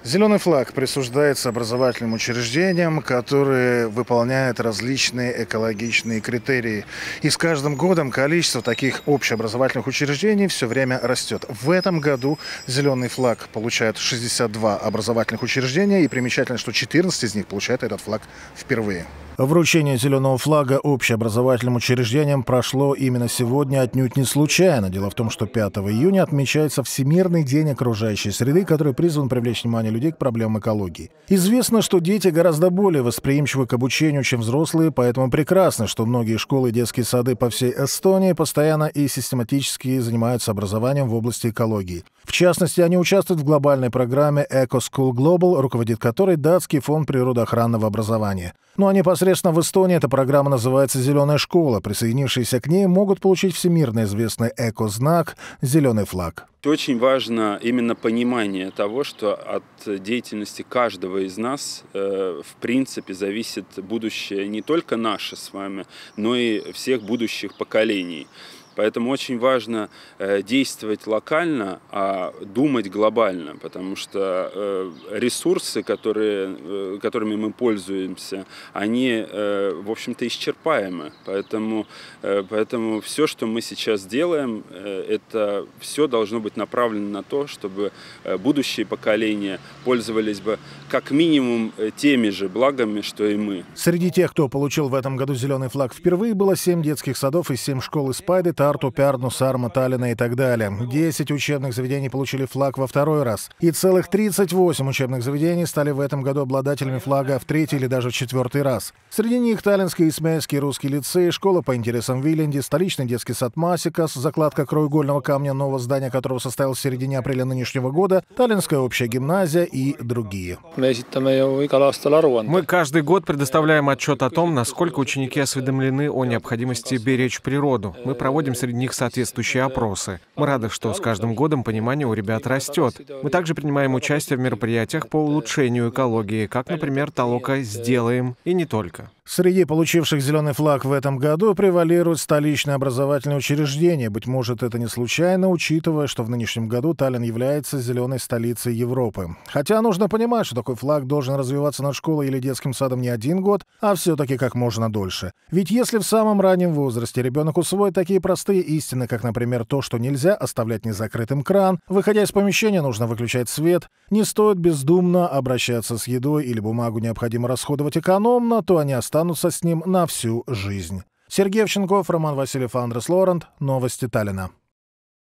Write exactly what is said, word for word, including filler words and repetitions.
Зеленый флаг присуждается образовательным учреждениям, которые выполняют различные экологичные критерии. И с каждым годом количество таких общеобразовательных учреждений все время растет. В этом году зеленый флаг получают шестьдесят два образовательных учреждения, и примечательно, что четырнадцать из них получают этот флаг впервые. Вручение зеленого флага общеобразовательным учреждениям прошло именно сегодня отнюдь не случайно. Дело в том, что пятого июня отмечается Всемирный день окружающей среды, который призван привлечь внимание людей к проблемам экологии. Известно, что дети гораздо более восприимчивы к обучению, чем взрослые, поэтому прекрасно, что многие школы и детские сады по всей Эстонии постоянно и систематически занимаются образованием в области экологии. В частности, они участвуют в глобальной программе «Eco-School Global», руководит которой датский фонд природоохранного образования. Ну а непосредственно в Эстонии эта программа называется «Зеленая школа». Присоединившиеся к ней могут получить всемирно известный эко-знак «Зеленый флаг». Очень важно именно понимание того, что от деятельности каждого из нас, э, в принципе, зависит будущее не только наше с вами, но и всех будущих поколений. Поэтому очень важно э, действовать локально, а думать глобально, потому что э, ресурсы, которые, э, которыми мы пользуемся, они, э, в общем-то, исчерпаемы. Поэтому, э, поэтому все, что мы сейчас делаем, э, это все должно быть направлено на то, чтобы э, будущие поколения пользовались бы как минимум теми же благами, что и мы. Среди тех, кто получил в этом году зеленый флаг впервые, было семь детских садов и семь школ из Пайды, Тарту, Пярну, Сарма, Таллина и так далее. десять учебных заведений получили флаг во второй раз. И целых тридцать восемь учебных заведений стали в этом году обладателями флага в третий или даже в четвертый раз. Среди них Таллинский Исмаильский русский лицей, школа по интересам в Виленде, столичный детский сад Масикас, закладка краеугольного камня нового здания, которого состоялось в середине апреля нынешнего года, Таллинская общая гимназия и другие. Мы каждый год предоставляем отчет о том, насколько ученики осведомлены о необходимости беречь природу. Мы проводим среди них соответствующие опросы. Мы рады, что с каждым годом понимание у ребят растет. Мы также принимаем участие в мероприятиях по улучшению экологии, как, например, толока «Сделаем» и не только. Среди получивших зеленый флаг в этом году превалируют столичные образовательные учреждения. Быть может, это не случайно, учитывая, что в нынешнем году Таллин является зеленой столицей Европы. Хотя нужно понимать, что такой флаг должен развиваться над школой или детским садом не один год, а все-таки как можно дольше. Ведь если в самом раннем возрасте ребенок усвоит такие простые истины, как, например, то, что нельзя оставлять незакрытым кран, выходя из помещения, нужно выключать свет, не стоит бездумно обращаться с едой или бумагу необходимо расходовать экономно, то они останутся с ним на всю жизнь. Сергей Овчинков, Роман Васильев, Андрес Лорент. Новости Таллина.